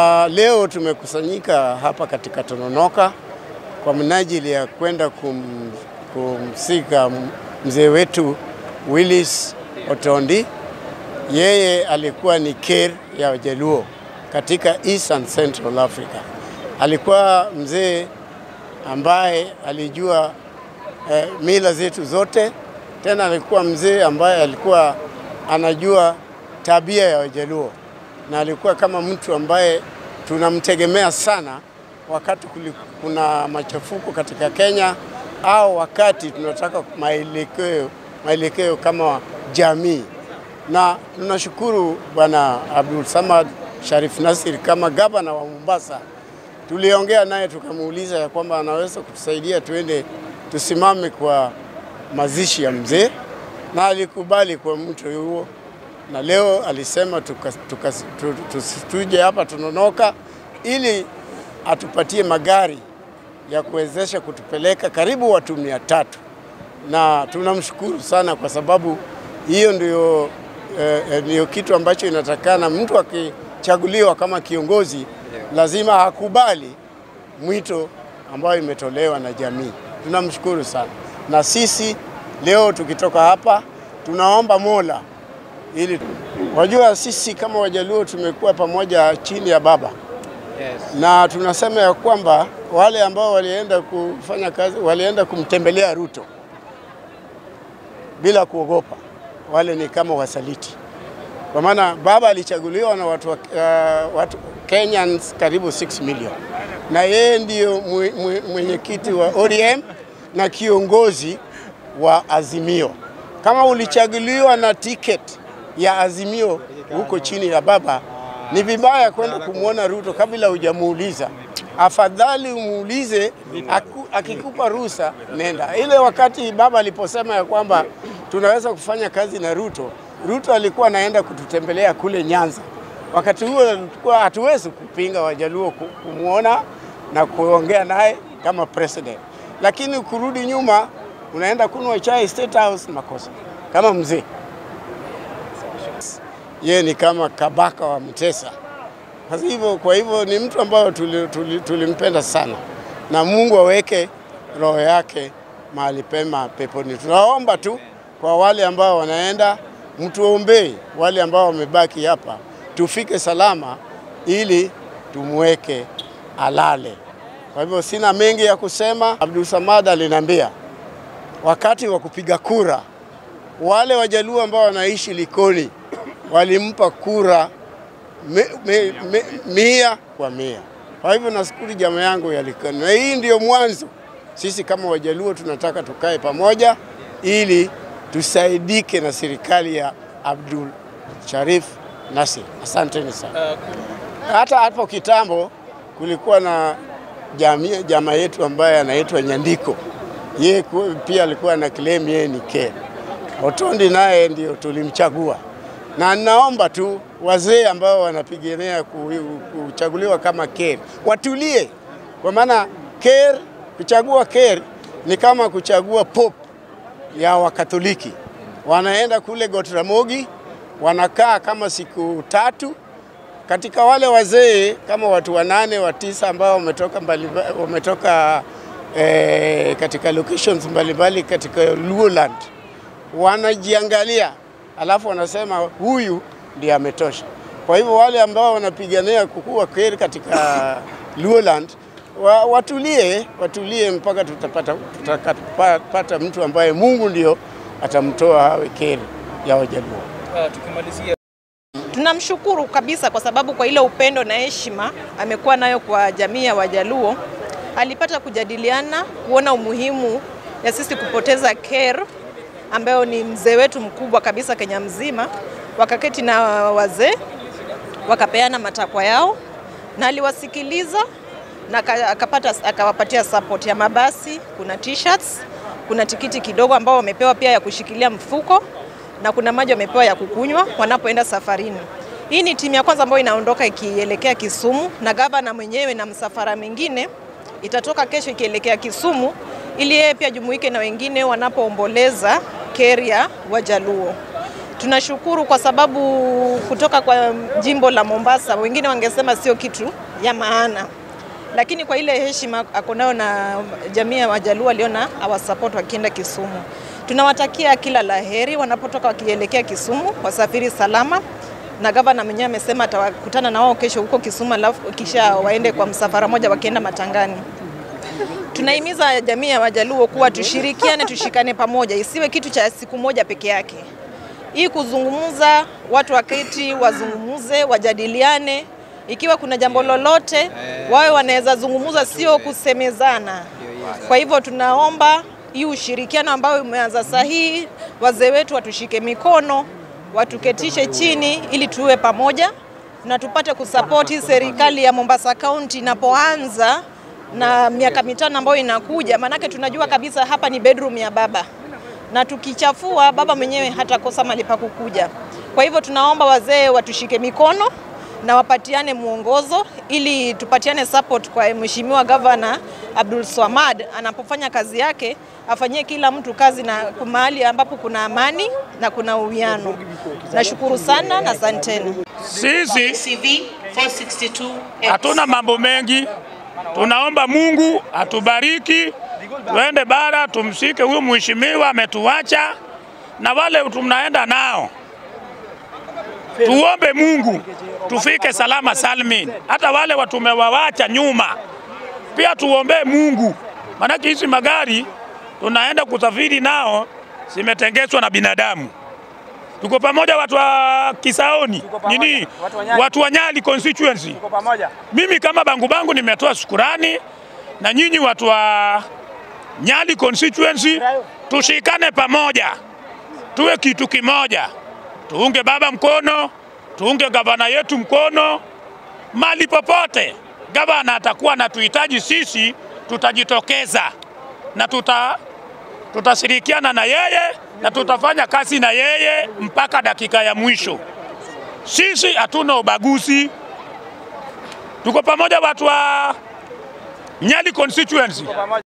Leo tumekusanyika hapa katika Tononoka kwa minajili ya kwenda kumsika mzee wetu Willis Otondi. Yeye alikuwa ni Ker ya Wajaluo katika East and Central Africa. Alikuwa mzee ambaye alijua mila zetu zote. Tena alikuwa mzee ambaye alikuwa anajua tabia ya Wajaluo, na alikuwa kama mtu ambaye tunamtegemea sana wakati kuna machafuko katika Kenya au wakati tunataka maelekeo kama jamii. Na tunashukuru Bwana Abdul Samad Sharif Nassir kama gavana wa Mombasa. Tuliongea naye tukamuuliza ya kwamba anaweza kutusaidia tuende tusimame kwa mazishi ya mzee, na alikubali kwa mtu huo. Na leo alisema tuje hapa Tononoka ili atupatie magari ya kuwezesha kutupeleka karibu watu 300. Na tunamshukuru sana kwa sababu hiyo ndio kitu ambacho inatakana. Mtu akichaguliwa kama kiongozi lazima hakubali mwito ambao imetolewa na jamii. Tunamshukuru sana. Na sisi leo tukitoka hapa tunaomba Mola ili wajua sisi kama Wajaluo tumekuwa pamoja chini ya baba. Yes. Na tunasema ya kwamba wale ambao walienda kufanya kazi, walienda kumtembelea Ruto bila kuogopa, wale ni kama wasaliti. Kwa maana baba alichaguliwa na watu Kenyans karibu 6 million. Na yeye ndio mwenyekiti wa ODM na kiongozi wa Azimio. Kama ulichaguliwa na ticket ya Azimio huko chini ya baba, ni vibaya kwenda kumuona Ruto kabla hujamuuliza. Afadhali umuulize, akikupa ruhusa nenda. Ile wakati baba aliposema ya kwamba tunaweza kufanya kazi na Ruto, Ruto alikuwa anaenda kututembelea kule Nyanza. Wakati huo tulikuwa hatuwezi kupinga Wajaluo kumuona na kuongea naye kama president. Lakini kurudi nyuma unaenda kunywa chai State House makosa kama mzee. Yeye ni kama kabaka wa Mtesa. Kwa hivyo ni mtu ambaye tulimpenda sana, na Mungu aweke roho yake mahali pema peponi. Tunaomba tu kwa wale ambao wanaenda, mtuombee wale ambao wamebaki hapa tufike salama ili tumweke alale. Kwa hivyo sina mengi ya kusema. Abdul Samad aliniambia wakati wa kupiga kura wale Wajaluo ambao wanaishi Likoni walimpa kura 100 kwa 100. Kwa hivyo nashukuru jamaa yangu ya Likoni. Na hii ndio mwanzo. Sisi kama Wajaluo tunataka tukae pamoja ili tusaidike na serikali ya Abdul Sharif Nassir. Asanteni sana. Hata hapo kitambo kulikuwa na jamaa yetu ambaye anaitwa Nyandiko. Yeye pia alikuwa na claim yeye ni Ker. Otondi naye ndio tulimchagua. Na naomba tu wazee ambao wanapigania kuchaguliwa kama Ker watulie, kwa maana kuchagua Ker ni kama kuchagua Pope ya Wakatoliki. Wanaenda kule Gotramogi, wanakaa kama siku 3. Katika wale wazee kama watu 8 wa 9 ambao wametoka katika locations mbalimbali katika Luoland, wanajiangalia alafu wanasema huyu ndiye ametosha. Kwa hivyo wale ambao wanapigania kukua Ker katika Luoland watulie mpaka tutapata mtu ambaye Mungu ndio atamtoa awe Ker ya Wajaluo. Tukimalizia, tunamshukuru kabisa kwa sababu kwa ile upendo na heshima amekuwa nayo kwa jamii ya Wajaluo. Alipata kujadiliana kuona umuhimu ya sisi kupoteza Ker ambayo ni mzee wetu mkubwa kabisa Kenya mzima. Wakaketi na wazee wakapeana matakwa yao, na aliwasikiliza na akawapatia support ya mabasi, kuna t-shirts, kuna tikiti kidogo ambao wamepewa pia ya kushikilia mfuko, na kuna maji wamepewa ya kukunywa wanapoenda safarini. Hii ni timu ya kwanza ambayo inaondoka ikielekea Kisumu, na gavana mwenyewe na msafara mwingine itatoka kesho ikielekea Kisumu ili yeye pia jumuike na wengine wanapoomboleza Ker ya Wajaluo. Tunashukuru kwa sababu kutoka kwa jimbo la Mombasa, wengine wangesema sio kitu ya maana. Lakini kwa ile heshima akonayo na jamii ya Wajaluo waliona support wakienda Kisumu. Tunawatakia kila laheri wanapotoka wakielekea Kisumu, wasafiri salama. Na gavana mwenyewe amesema atakutana na wao kesho huko Kisumu, alafu kisha waende kwa msafara moja wakienda Matangani. Tunahimiza jamii ya Wajaluo kuwa tushirikiane, tushikane pamoja, isiwe kitu cha siku moja peke yake. Hii kuzungumza, watu waketi wazungumuze, wajadiliane, ikiwa kuna jambo lolote wawe wanaweza zungumuza, sio kusemezana. Kwa hivyo tunaomba hii ushirikiano ambao umeanza sahihi, wazee wetu watushike mikono, watuketishe chini ili tuwe pamoja na tupate kusapoti serikali ya Mombasa County inapoanza na miaka mitano ambayo inakuja, manake tunajua kabisa hapa ni bedroom ya baba. Na tukichafua baba mwenyewe hatakosa mahali pa kukuja. Kwa hivyo tunaomba wazee watushike mikono na wapatiane muongozo ili tupatiane support kwa mheshimiwa Governor Abdul Swamad anapofanya kazi yake, afanyie kila mtu kazi na mahali ambapo kuna amani na kuna uwiano. Nashukuru sana na asanteni. Sisi hatuna mambo mengi. Tunaomba Mungu atubariki, tuende bara tumshike huyo mheshimiwa ametuacha na wale tunaenda nao. Tuombe Mungu tufike salama salmin. Hata wale watu tumewawacha nyuma pia tuombe Mungu. Maana hizi magari tunaenda kusafiri nao zimetengezwa na binadamu. Tuko pamoja watu wa Kisaoni, watu wa Nyali constituency. Mimi kama bangu nimetoa shukrani, na nyinyi watu wa Nyali constituency tushikane pamoja. Tuwe kitu kimoja. Tuunge baba mkono, tuunge gavana yetu mkono. Mali popote gavana atakuwa na tuhitaji sisi, tutajitokeza na tutashirikiana na yeye na tutafanya kazi na yeye mpaka dakika ya mwisho. Sisi hatuna ubaguzi. Tuko pamoja watu wa Nyali constituency.